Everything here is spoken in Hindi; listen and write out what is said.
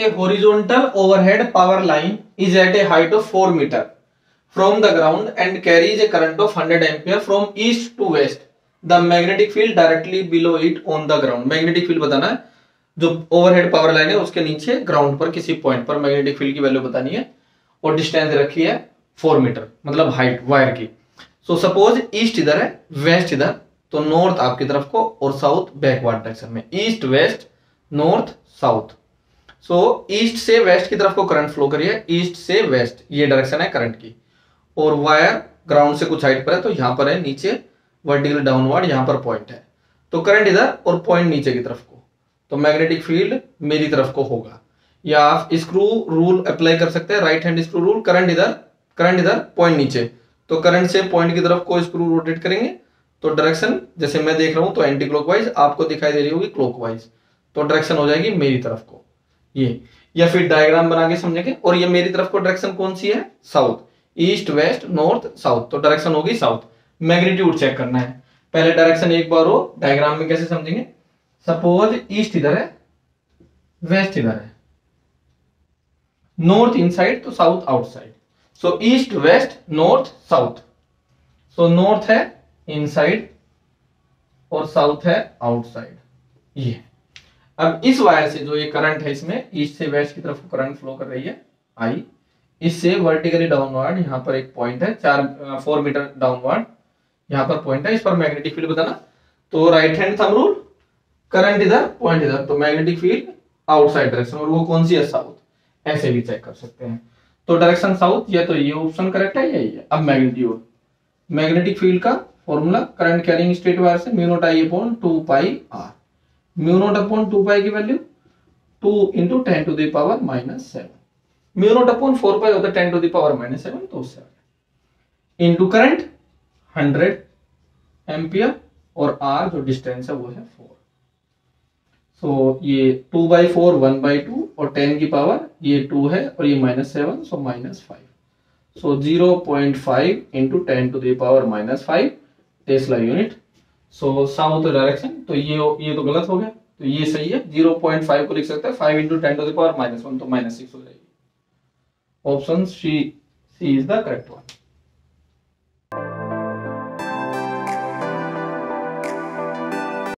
A horizontal overhead power line is at a height of 4 metre from the ground and carries a current of 100 ampere from east to west, the magnetic field directly below it on the ground. Magnetic field बताना है, जो ओवरहेड पावर लाइन है उसके नीचे ग्राउंड पर किसी पॉइंट पर मैग्नेटिक फील्ड की वैल्यू बतानी है, और डिस्टेंस रखी है 4 मीटर, मतलब हाइट वायर की। सो सपोज ईस्ट इधर है, वेस्ट इधर, तो नॉर्थ आपकी तरफ को और साउथ बैकवर्ड डायरेक्शन में, east west north south. So east से वेस्ट की तरफ को करंट फ्लो करिए, ईस्ट से वेस्ट ये डायरेक्शन है करंट की, और वायर ग्राउंड से कुछ हाइट पर है, तो यहां पर है नीचे वर्टिकल डाउनवर्ड, यहां पर पॉइंट है, तो करंट इधर और पॉइंट नीचे की तरफ को, तो मैग्नेटिक फील्ड मेरी तरफ को होगा। या आप स्क्रू रूल अप्लाई कर सकते हैं, right hand screw rule, current इधर पॉइंट नीचे, तो करंट से पॉइंट की तरफ को स्क्रू रोटेट करेंगे तो डायरेक्शन जैसे मैं देख रहा हूं तो एंटी क्लॉकवाइज, आपको दिखाई दे रही होगी क्लॉकवाइज, तो डायरेक्शन हो जाएगी मेरी तरफ को ये। या फिर डायग्राम बना के समझेंगे, और ये मेरी तरफ को डायरेक्शन कौन सी है, south, east west north south, तो डायरेक्शन होगी साउथ। मैग्नीट्यूड चेक करना है, पहले डायरेक्शन एक बार हो, डायग्राम में कैसे समझेंगे। सपोज ईस्ट इधर है, वेस्ट इधर है, नॉर्थ इनसाइड तो south outside, so east west north south, so north है इनसाइड और साउथ है आउटसाइड ये। अब इस वायर से जो ये करंट है, इसमें ईस्ट से वेस्ट की तरफ करंट फ्लो कर रही है आई, इससे वर्टिकली डाउनवर्ड यहाँ पर एक पॉइंट है 4 मीटर डाउनवर्ड, यहाँ पर पॉइंट है, इस पर मैग्नेटिक फील्ड बताना। तो right hand thumb rule, current इधर पॉइंट इधर, तो मैग्नेटिक फील्ड आउटसाइड डायरेक्शन, और वो कौन सी है, साउथ, ऐसे भी चेक कर सकते हैं। तो डायरेक्शन साउथ, या तो ये ऑप्शन करेक्ट है या ये। अब मैग्नीट्यूड, मैग्नेटिक फील्ड का formula current carrying straight wire से mu naught I upon 2 pi R, mu naught upon 2 pi की value 2 into 10 to the power -7, mu naught upon 4 pi होता है 10 टू द पावर -7, तो 7 इंटू करंट 100 एम्पियर, और आर जो डिस्टेंस है वो है 4। सो ये 2/4 1/2, और 10 की पावर ये 2 है और ये -7, so -5, so 0.5 into 10 to the power -5 tesla unit. So south direction, तो ये तो गलत हो गया, तो ये सही है, 0.5 को लिख सकते हैं 5 इंटू 10 टू द पावर -1, तो -6 हो जाएगी। Option C is the correct one.